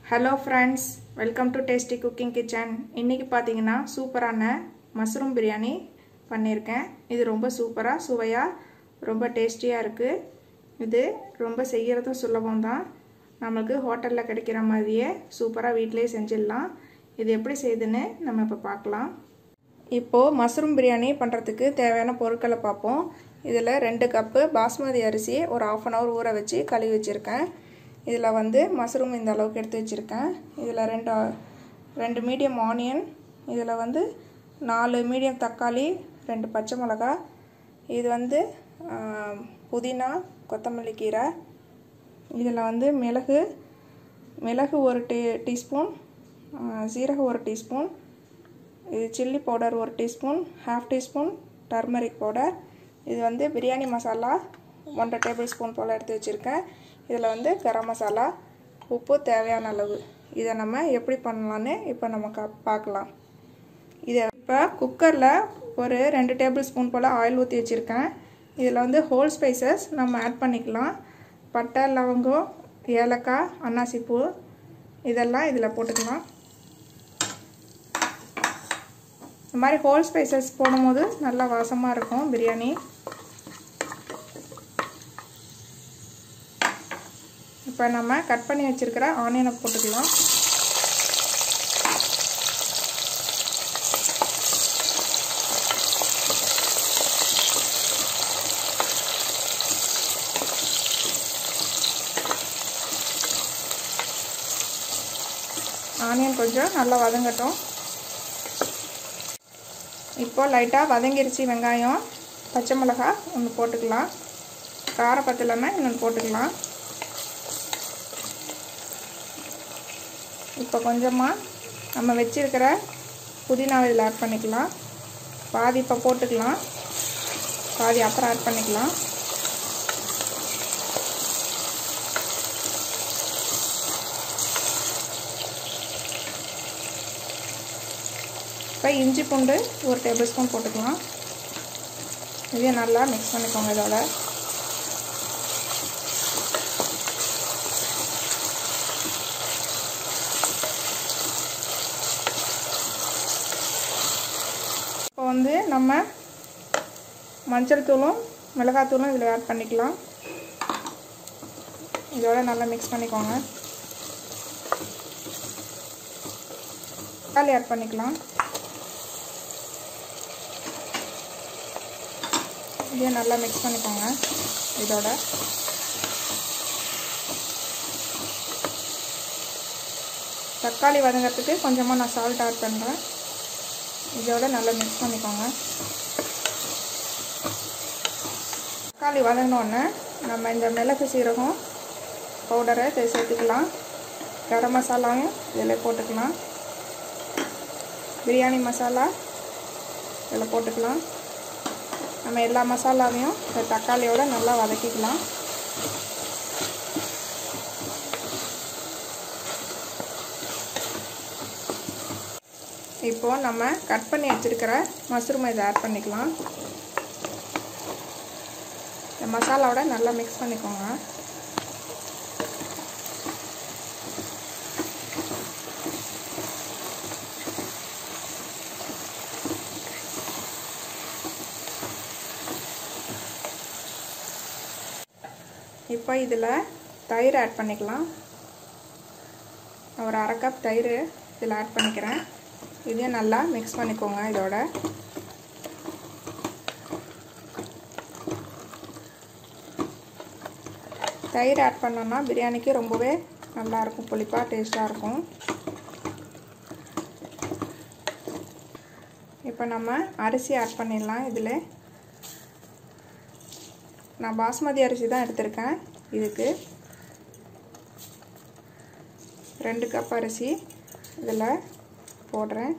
Hello friends, welcome to Tasty Cooking Kitchen. இன்னைக்கு பாத்தீங்கன்னா சூப்பரான மஷ்ரூம் பிரியாணி பண்ணிருக்கேன். இது ரொம்ப சூப்பரா சுவையா ரொம்ப டேஸ்டியா இருக்கு. இது ரொம்ப செய்யறதும் சுலபம் தான். நமக்கு ஹோட்டல்ல கிடைக்கிற மாதிரியே சூப்பரா வீட்லயே செஞ்சிடலாம். இது எப்படி செய்யுதுன்னு நம்ம இப்ப பார்க்கலாம். இப்போ மஷ்ரூம் பிரியாணி பண்றதுக்கு தேவையான பொருட்களை பார்ப்போம். இதுல 2 கப் பாஸ்மதி அரிசி ஒரு 1/2 hour ஊற வச்சு கழுவி வச்சிருக்கேன். இதில் வந்து மஷ்ரூம் இந்த அளவுக்கு எடுத்து வச்சுருக்கேன். இதில் ரெண்டு மீடியம் ஆனியன், இதில் வந்து 4 மீடியம் தக்காளி, 2 பச்சை மிளகா, இது வந்து புதினா கொத்தமல்லி கீரை, இதில் வந்து மிளகு 1 டீஸ்பூன், சீரகம் 1 டீஸ்பூன், இது chilli powder 1 teaspoon, 1/2 teaspoon turmeric powder, இது வந்து பிரியாணி மசாலா 1 டேபிள் ஸ்பூன் போல் எடுத்து வச்சுருக்கேன். இதில் வந்து கரம் மசாலா, உப்பு தேவையான அளவு. இதை நம்ம எப்படி பண்ணலான்னு இப்போ நம்ம பார்க்கலாம். இதை இப்போ குக்கரில் ஒரு 2 டேபிள் ஸ்பூன் போல் ஆயில் ஊற்றி வச்சுருக்கேன். இதில் வந்து ஹோல் ஸ்பைசஸ் நம்ம ஆட் பண்ணிக்கலாம். பட்டை, லவங்கம், ஏலக்காய், அன்னாசிப்பூ இதெல்லாம் இதில் போட்டுக்கலாம். இந்த மாதிரி ஹோல் ஸ்பைசஸ் போடும்போது நல்லா வாசமாக இருக்கும் பிரியாணி. இப்போ நம்ம கட் பண்ணி வச்சிருக்கிற ஆனியனை போட்டுக்கலாம். ஆனியன் கொஞ்சம் நல்லா வதங்கட்டும். இப்போ லைட்டாக வதங்கிருச்சு. வெங்காயம், பச்சை மிளகாய் ஒன்று போட்டுக்கலாம். காரம் பத்தலைன்னா இன்னொன்று போட்டுக்கலாம். இப்போ கொஞ்சமாக நம்ம வச்சிருக்கிற புதினாவை இதில் ஆட் பண்ணிக்கலாம். பாதி இப்போ போட்டுக்கலாம், பாதி அப்புறம் ஆட் பண்ணிக்கலாம். இப்போ இஞ்சி பூண்டு 1 டேபிள் ஸ்பூன் போட்டுக்கலாம். இதையும் நல்லா மிக்ஸ் பண்ணிக்கோங்க. இதோட இப்போ வந்து நம்ம மஞ்சள் தூளும் மிளகாத்தூளும் இதில் ஆட் பண்ணிக்கலாம். இதோட நல்லா மிக்ஸ் பண்ணிக்கோங்க. தக்காளி ஆட் பண்ணிக்கலாம். இதையும் நல்லா மிக்ஸ் பண்ணிக்கோங்க. இதோட தக்காளி வதங்கிறதுக்கு கொஞ்சமாக நான் சால்ட் ஆட் பண்ணுறேன். இதோட நல்லா மிக்ஸ் பண்ணிக்கோங்க. தக்காளி வதங்கினோடனே நம்ம இந்த மிளகு சீரகம் பவுடரை சேர்த்துக்கலாம். கரம் மசாலாவையும் இதில் போட்டுக்கலாம். பிரியாணி மசாலா இதில் போட்டுக்கலாம். நம்ம எல்லா மசாலாவையும் இந்த தக்காளியோட நல்லா வதக்கிக்கலாம். இப்போ நம்ம கட் பண்ணி வச்சிருக்கிற மஷ்ரூமை இதை ஆட் பண்ணிக்கலாம். இந்த மசாலாவோட நல்லா மிக்ஸ் பண்ணிக்கோங்க. இப்போ இதில் தயிர் ஆட் பண்ணிக்கலாம். ஒரு 1/2 கப் தயிர் இதில் ஆட் பண்ணிக்கிறேன். இதையும் நல்லா மிக்ஸ் பண்ணிக்கோங்க. இதோட தயிர் ஆட் பண்ணோம்னா பிரியாணிக்கு ரொம்பவே நல்லாயிருக்கும், புளிப்பாக டேஸ்ட்டாக இருக்கும். இப்போ நம்ம அரிசி ஆட் பண்ணிடலாம். இதில் நான் பாஸ்மதி அரிசி தான் எடுத்திருக்கேன். இதுக்கு 2 கப் அரிசி இதில் போடுறேன்.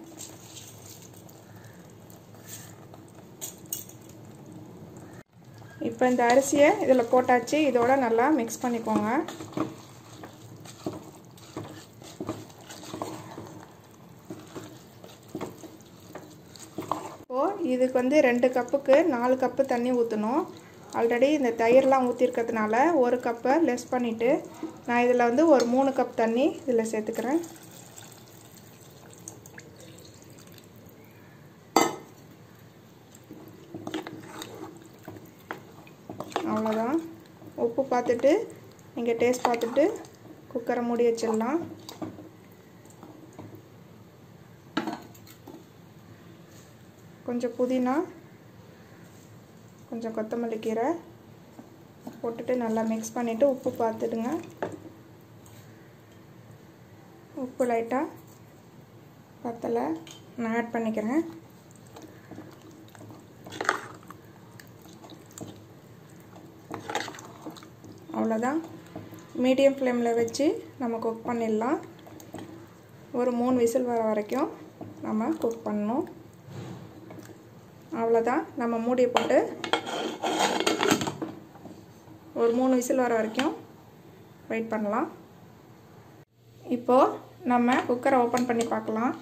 இப்போ இந்த அரிசியை இதில் போட்டாச்சு. இதோட நல்லா மிக்ஸ் பண்ணிக்கோங்க. இப்போது இதுக்கு வந்து 2 கப்புக்கு 4 கப்பு தண்ணி ஊற்றணும். ஆல்ரெடி இந்த தயிர்லாம் ஊற்றிருக்கிறதுனால 1 கப்பை லெஸ் பண்ணிவிட்டு நான் இதில் வந்து ஒரு 3 கப் தண்ணி இதில் சேர்த்துக்கிறேன். அவ்வளோதான். உப்பு பார்த்துட்டு நீங்கள் டேஸ்ட் பார்த்துட்டு குக்கரை மூடி வச்சிடலாம். கொஞ்சம் புதினா, கொஞ்சம் கொத்தமல்லி கீரை போட்டுட்டு நல்லா மிக்ஸ் பண்ணிவிட்டு உப்பு பார்த்துடுங்க. உப்பு லைட்டாக பத்தலை, நான் ஆட் பண்ணிக்கிறேன். அவ்வளோதான். மீடியம் ஃப்ளேமில் வச்சு நம்ம குக் பண்ணிடலாம். ஒரு 3 விசில் வர வரைக்கும் நம்ம குக் பண்ணணும். அவ்வளோதான். நம்ம மூடியை போட்டு ஒரு 3 விசில் வர வரைக்கும் வெயிட் பண்ணலாம். இப்போது நம்ம குக்கரை ஓப்பன் பண்ணி பார்க்கலாம்.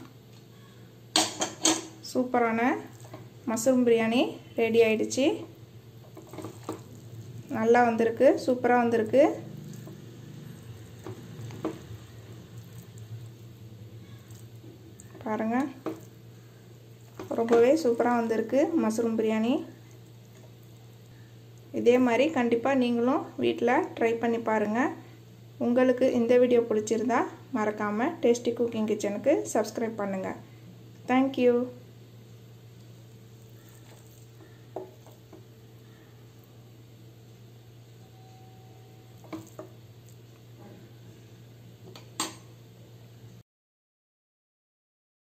சூப்பரான மஷ்ரூம் பிரியாணி ரெடி ஆயிடுச்சு. நல்லா வந்திருக்கு, சூப்பராக வந்திருக்கு. பாருங்கள், ரொம்பவே சூப்பராக வந்திருக்கு மஷ்ரூம் பிரியாணி. இதே மாதிரி கண்டிப்பாக நீங்களும் வீட்டில் ட்ரை பண்ணி பாருங்கள். உங்களுக்கு இந்த வீடியோ பிடிச்சிருந்தா மறக்காமல் டேஸ்டி குக்கிங் கிச்சனுக்கு சப்ஸ்கிரைப் பண்ணுங்கள். தேங்க்யூ.